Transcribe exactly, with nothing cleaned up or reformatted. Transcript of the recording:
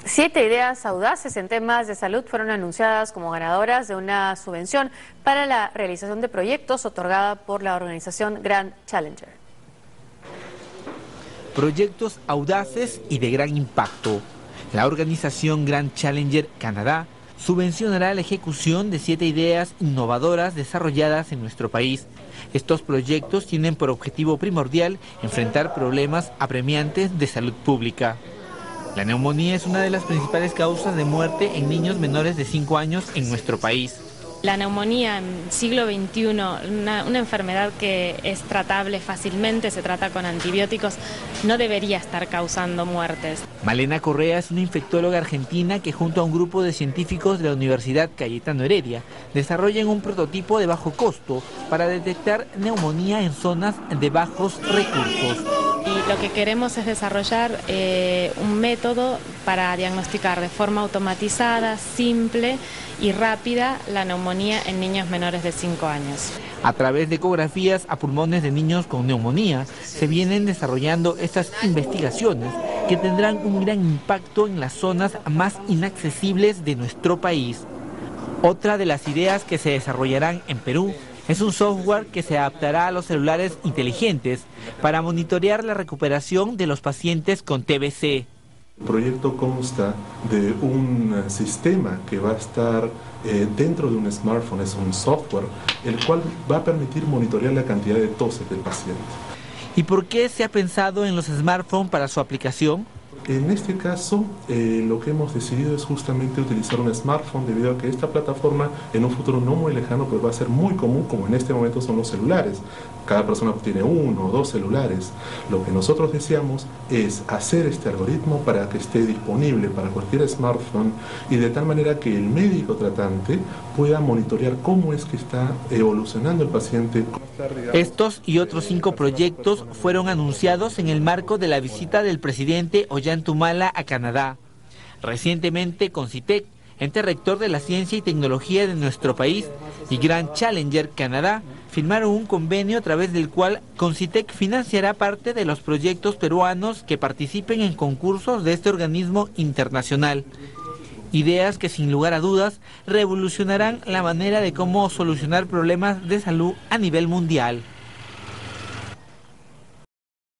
Siete ideas audaces en temas de salud fueron anunciadas como ganadoras de una subvención para la realización de proyectos otorgada por la organización Grand Challenger. Proyectos audaces y de gran impacto. La organización Grand Challenger Canadá subvencionará la ejecución de siete ideas innovadoras desarrolladas en nuestro país. Estos proyectos tienen por objetivo primordial enfrentar problemas apremiantes de salud pública. La neumonía es una de las principales causas de muerte en niños menores de cinco años en nuestro país. La neumonía en siglo veintiuno, una, una enfermedad que es tratable fácilmente, se trata con antibióticos, no debería estar causando muertes. Malena Correa es una infectóloga argentina que junto a un grupo de científicos de la Universidad Cayetano Heredia desarrollan un prototipo de bajo costo para detectar neumonía en zonas de bajos recursos. Y lo que queremos es desarrollar eh, un método para diagnosticar de forma automatizada, simple y rápida la neumonía en niños menores de cinco años. A través de ecografías a pulmones de niños con neumonía, se vienen desarrollando estas investigaciones que tendrán un gran impacto en las zonas más inaccesibles de nuestro país. Otra de las ideas que se desarrollarán en Perú es un software que se adaptará a los celulares inteligentes para monitorear la recuperación de los pacientes con T B C. El proyecto consta de un sistema que va a estar eh, dentro de un smartphone, es un software, el cual va a permitir monitorear la cantidad de toses del paciente. ¿Y por qué se ha pensado en los smartphones para su aplicación? En este caso, eh, lo que hemos decidido es justamente utilizar un smartphone debido a que esta plataforma en un futuro no muy lejano pues va a ser muy común, como en este momento son los celulares. Cada persona tiene uno o dos celulares. Lo que nosotros deseamos es hacer este algoritmo para que esté disponible para cualquier smartphone y de tal manera que el médico tratante pueda monitorear cómo es que está evolucionando el paciente. Estos y otros cinco proyectos fueron anunciados en el marco de la visita del presidente Ollanta a Canadá. Recientemente, Concitec, ente rector de la ciencia y tecnología de nuestro país, y Grand Challenger Canadá, firmaron un convenio a través del cual Concitec financiará parte de los proyectos peruanos que participen en concursos de este organismo internacional. Ideas que sin lugar a dudas revolucionarán la manera de cómo solucionar problemas de salud a nivel mundial.